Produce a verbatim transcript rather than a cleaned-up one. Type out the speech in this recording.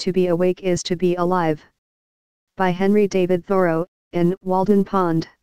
To be awake is to be alive. By Henry David Thoreau, in Walden Pond.